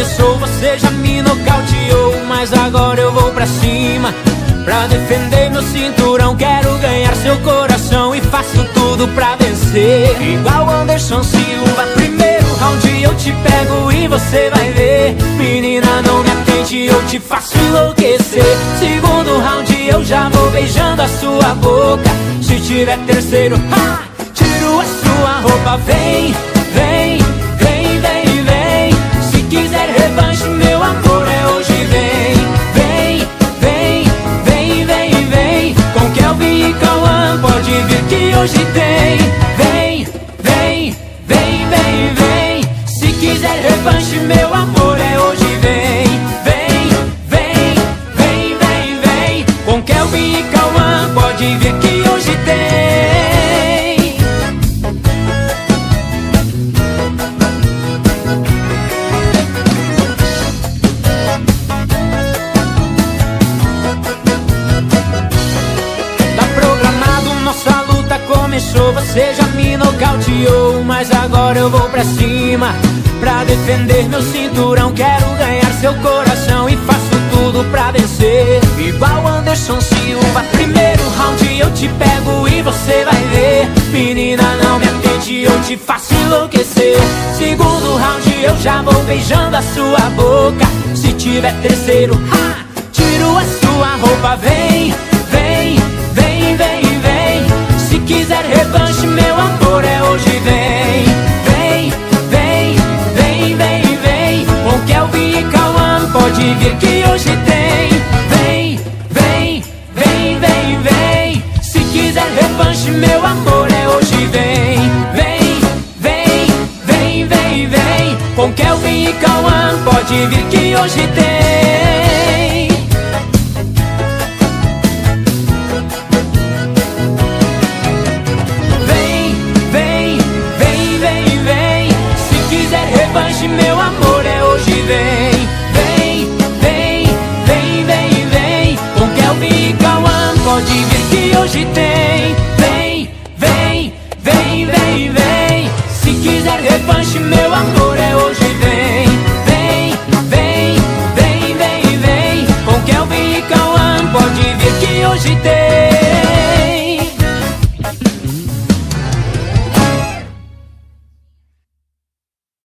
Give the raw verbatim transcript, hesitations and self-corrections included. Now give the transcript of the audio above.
começou, você já me nocauteou, mas agora eu vou pra cima pra defender meu cinturão. Quero ganhar seu coração e faço tudo pra vencer. Igual Anderson Silva, primeiro round eu te pego e você vai ver. Menina, não me atente, eu te faço enlouquecer. Segundo round eu já vou beijando a sua boca. Se tiver terceiro, ha, tiro a sua roupa. Vem, vem, vem, vem, vem. Se quiser revanche, meu amor, é hoje. Vem, vem, vem, vem, vem, vem. Com Kelvin e Cauã, pode vir que hoje tem. Vem, vem, vem, vem, vem. Se quiser revanche, meu amor, é hoje. Vem, vem, vem, vem, vem, vem. Com Kelvin e Cauã, pode vir que hoje tem. Você já me nocauteou, mas agora eu vou pra cima pra defender meu cinturão. Quero ganhar seu coração e faço tudo pra vencer. Igual Anderson Silva, primeiro round eu te pego e você vai ver. Menina, não me atente, eu te faço enlouquecer. Segundo round eu já vou beijando a sua boca. Se tiver terceiro, ha, tiro a sua roupa. Vem, vem, vem, vem, vem. Se quiser revanche, meu amor, é hoje. Vem, vem, vem, vem, vem, vem. Com Kelvin e Cauã, pode vir que hoje tem. Vem, vem, vem, vem, vem. Se quiser revanche, meu amor, é hoje. Vem, vem, vem, vem, vem, vem. Com Kelvin e Cauã, pode vir que hoje tem.